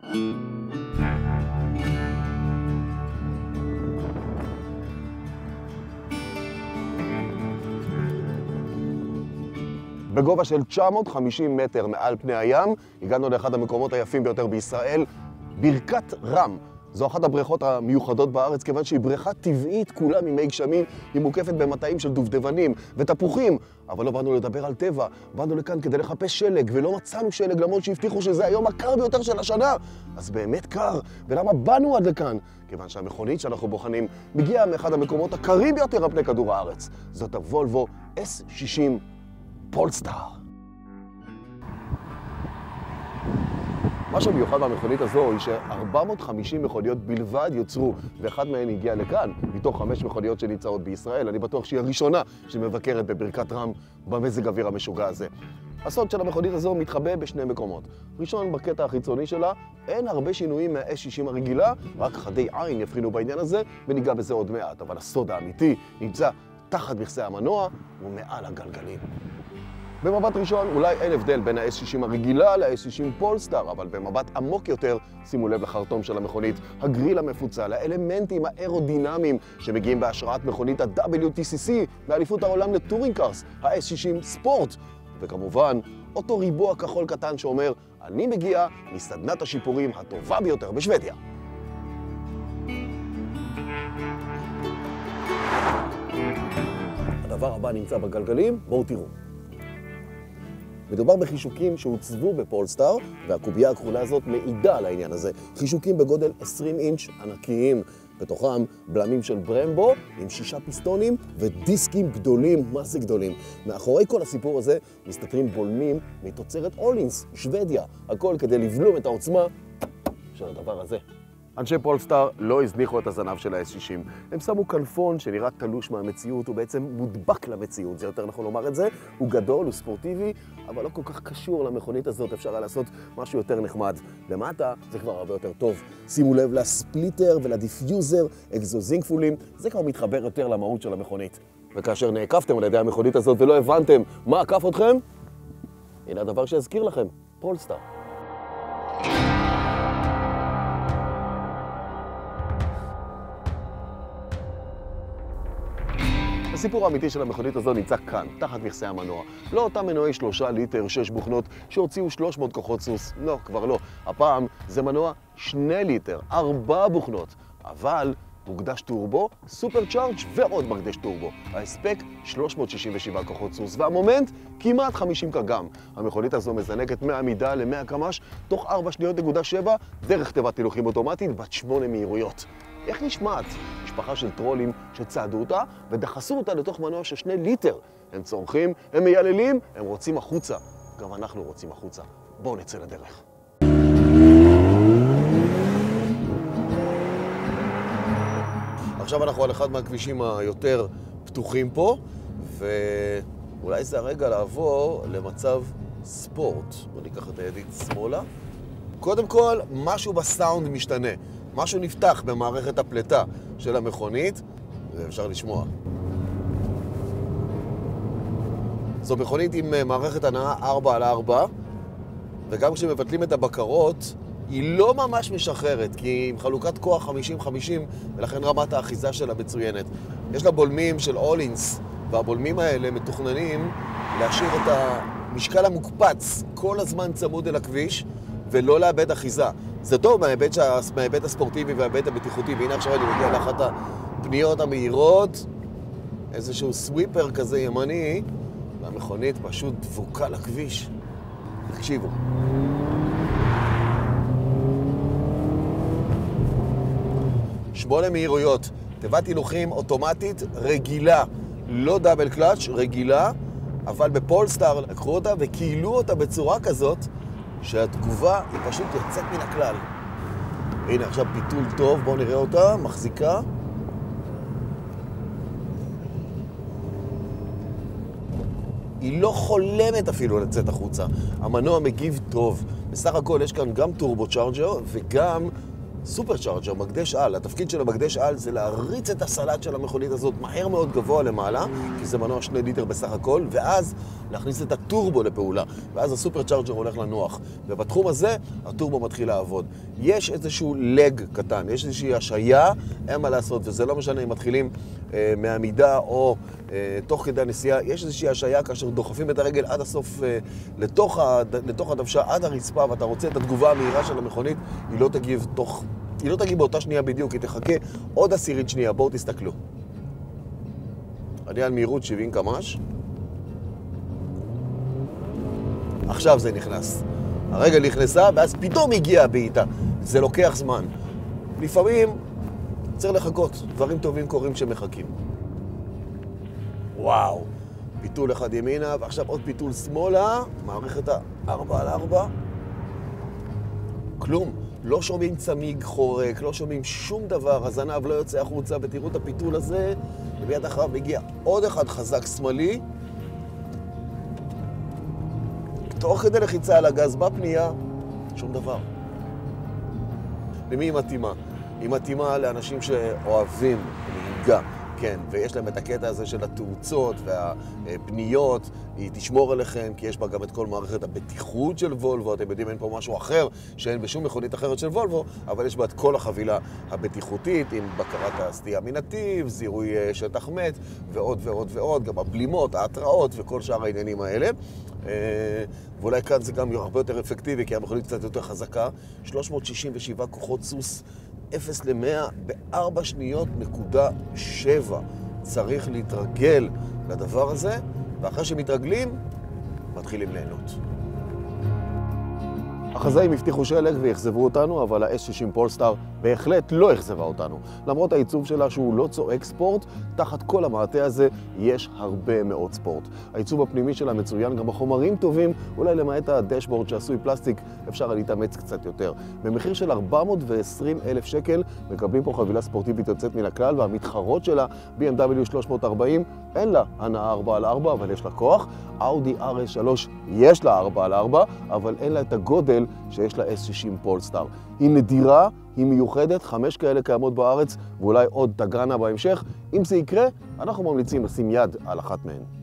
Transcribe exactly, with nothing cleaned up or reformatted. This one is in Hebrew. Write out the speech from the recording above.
בגובה של תשע מאות וחמישים מטר מעל פני הים, הגענו לאחד המקומות היפים ביותר בישראל, ברכת רם. זו אחת הבריכות המיוחדות בארץ, כיוון שהיא בריכה טבעית, כולה ממי גשמים, היא מוקפת במטעים של דובדבנים ותפוחים. אבל לא באנו לדבר על טבע, באנו לכאן כדי לחפש שלג, ולא מצאנו שלג, למרות שהבטיחו שזה היום הקר ביותר של השנה. אז באמת קר, ולמה באנו עד לכאן? כיוון שהמכונית שאנחנו בוחנים מגיעה מאחד המקומות הקרים ביותר על פני כדור הארץ. זאת הוולבו אס שישים פולסטאר. מה שמיוחד במכונית הזו היא ש-ארבע מאות וחמישים מכוניות בלבד יוצרו, ואחד מהן הגיע לכאן, מתוך חמש מכוניות שנמצאות בישראל. אני בטוח שהיא הראשונה שמבקרת בברכת רם במזג אוויר המשוגע הזה. הסוד של המכונית הזו מתחבא בשני מקומות. ראשון, בקטע החיצוני שלה, אין הרבה שינויים מה-אס שישים הרגילה, רק חדי עין יבחינו בעניין הזה, וניגע בזה עוד מעט. אבל הסוד האמיתי נמצא תחת מכסה המנוע ומעל הגלגלים. במבט ראשון, אולי אין הבדל בין ה-אס שישים הרגילה ל-אס שישים פולסטאר, אבל במבט עמוק יותר, שימו לב לחרטום של המכונית, הגריל המפוצל, האלמנטים האירודינמיים שמגיעים בהשראת מכונית ה-דאבליו טי סי סי מאליפות העולם לטורינג קארס, ה-אס שישים ספורט. וכמובן, אותו ריבוע כחול קטן שאומר, אני מגיע מסדנת השיפורים הטובה ביותר בשוודיה. הדבר הבא נמצא בגלגלים, בואו תראו. מדובר בחישוקים שהוצבו בפולסטאר, והקובייה הכחולה הזאת מעידה על העניין הזה. חישוקים בגודל עשרים אינץ' ענקיים, בתוכם בלמים של ברמבו עם שישה פיסטונים ודיסקים גדולים, מה זה גדולים. מאחורי כל הסיפור הזה מסתתרים בולמים מתוצרת אולינס, שוודיה, הכל כדי לבלום את העוצמה של הדבר הזה. אנשי פולסטאר לא הזניחו את הזנב של ה-אס שישים. הם שמו כנפון שנראה תלוש מהמציאות, הוא בעצם מודבק למציאות, זה יותר נכון לומר את זה. הוא גדול, הוא ספורטיבי, אבל לא כל כך קשור למכונית הזאת, אפשר לעשות משהו יותר נחמד. למטה זה כבר הרבה יותר טוב. שימו לב לספליטר ולדיפיוזר, אקזוזים כפולים, זה כבר מתחבר יותר למהות של המכונית. וכאשר נעקפתם על ידי המכונית הזאת ולא הבנתם מה עקף אתכם, הנה הדבר שהזכיר לכם, פולסטאר. הסיפור האמיתי של המכונית הזו נמצא כאן, תחת מכסה המנוע. לא אותם מנועי שלושה ליטר, שש בוכנות, שהוציאו שלוש מאות כוחות סוס. לא, כבר לא. הפעם זה מנוע שני ליטר, ארבע בוכנות. אבל מוקדש טורבו, סופר צ'ארג' ועוד מקדש טורבו. ההספק שלוש מאות שישים ושבעה כוחות סוס, והמומנט כמעט חמישים קילוגרם. המכונית הזו מזנקת מעמידה ל-מאה קמ"ש, תוך ארבע שניות נקודה שבע, דרך תיבת הילוכים אוטומטית בת שמונה מהירויות. איך נשמעת? משפחה של טרולים שצעדו אותה ודחסו אותה לתוך מנוע של שני ליטר. הם צורכים, הם מייללים, הם רוצים החוצה. גם אנחנו רוצים החוצה. בואו נצא לדרך. עכשיו אנחנו על אחד מהכבישים היותר פתוחים פה, ואולי זה הרגע לעבור למצב ספורט. בואו ניקח את הידית שמאלה. קודם כל, משהו בסאונד משתנה. משהו נפתח במערכת הפלטה של המכונית, ואפשר לשמוע. זו מכונית עם מערכת הנעה ארבע על ארבע, וגם כשמבטלים את הבקרות, היא לא ממש משחררת, כי היא עם חלוקת כוח חמישים חמישים, ולכן רמת האחיזה שלה מצוינת. יש לה בולמים של אולינס, והבולמים האלה מתוכננים להשאיר את המשקל המוקפץ כל הזמן צמוד אל הכביש, ולא לאבד אחיזה. זה טוב מההיבט, שה... מההיבט הספורטיבי וההיבט הבטיחותי, והנה עכשיו אני מגיע לאחת הפניות המהירות, איזשהו סוויפר כזה ימני, והמכונית פשוט דבוקה לכביש. תקשיבו. שמונה מהירויות, תיבת הילוכים אוטומטית רגילה, לא דאבל קלאץ', רגילה, אבל בפולסטאר לקחו אותה וקהילו אותה בצורה כזאת, שהתגובה היא פשוט יוצאת מן הכלל. הנה עכשיו פיתול טוב, בואו נראה אותה, מחזיקה. היא לא חולמת אפילו לצאת החוצה. המנוע מגיב טוב. בסך הכל יש כאן גם טורבו צ'ארג'ר וגם סופר צ'ארג'ר, מקדש על. התפקיד של המקדש על זה להריץ את הסלט של המכונית הזאת מהר מאוד גבוה למעלה, כי זה מנוע שני ליטר בסך הכל, ואז להכניס את הטורבו לפעולה, ואז הסופר צ'ארג'ר הולך לנוח. ובתחום הזה, הטורבו מתחיל לעבוד. יש איזשהו לג קטן, יש איזושהי השעיה, אין מה לעשות, וזה לא משנה אם מתחילים אה, מעמידה או אה, תוך כדי הנסיעה, יש איזושהי השעיה כאשר דוחפים את הרגל עד הסוף, אה, לתוך, ה, לתוך הדוושה, עד הרצפה, ואתה רוצה את התגובה המהירה של המכונית, היא לא תגיב תוך... היא לא תגיב באותה שנייה בדיוק, היא תחכה עוד עשירית שנייה. בואו תסתכלו. אני על מהירות שבעים קמ"ש. עכשיו זה נכנס. הרגל נכנסה, ואז פתאום הגיעה הבעיטה. זה לוקח זמן. לפעמים צריך לחכות. דברים טובים קורים שמחכים. וואו. פיתול אחד ימינה, ועכשיו עוד פיתול שמאלה. מערכת ה-ארבע על ארבע. כלום. לא שומעים צמיג חורק, לא שומעים שום דבר, הזנב לא יוצא החוצה, ותראו את הפיתול הזה, וביד אחריו מגיע עוד אחד חזק שמאלי. תוך כדי לחיצה על הגז בפנייה, שום דבר. למי היא מתאימה? היא מתאימה לאנשים שאוהבים נהיגה, כן, ויש להם את הקטע הזה של התאוצות והפניות, היא תשמור עליכם, כי יש בה גם את כל מערכת הבטיחות של וולבו, אתם יודעים, אין פה משהו אחר שאין בשום מכונית אחרת של וולבו, אבל יש בה את כל החבילה הבטיחותית, עם בקרת הסטייה מנתיב, זיהוי שטח מת, ועוד ועוד ועוד, גם הבלימות, ההתראות וכל שאר העניינים האלה. ואולי כאן זה גם הרבה יותר אפקטיבי, כי המכונית קצת יותר חזקה, שלוש מאות שישים ושבעה כוחות סוס, אפס למאה בארבע שניות נקודה שבע. צריך להתרגל לדבר הזה, ואחרי שמתרגלים, מתחילים ליהנות. החזאים הבטיחו שלג ויחזבו אותנו, אבל ה-אס שישים פולסטאר בהחלט לא החזבה אותנו. למרות העיצוב שלה שהוא לא צועק ספורט, תחת כל המעטה הזה יש הרבה מאוד ספורט. העיצוב הפנימי שלה מצוין, גם בחומרים טובים, אולי למעט הדשבורד שעשוי פלסטיק, אפשר להתאמץ קצת יותר. במחיר של ארבע מאות ועשרים אלף שקל, מקבלים פה חבילה ספורטיבית יוצאת מן הכלל, והמתחרות שלה, בי אם דאבליו שלוש מאות ארבעים, אין לה הנעה ארבע על ארבע, אבל יש לה כוח. אאודי אר אס שלוש יש לה ארבע על ארבע, אבל אין לה את הגודל שיש לה אס שישים פולסטאר. היא נדירה, היא מיוחדת, חמש כאלה קיימות בארץ, ואולי עוד תגרנה בהמשך. אם זה יקרה, אנחנו ממליצים לשים יד על אחת מהן.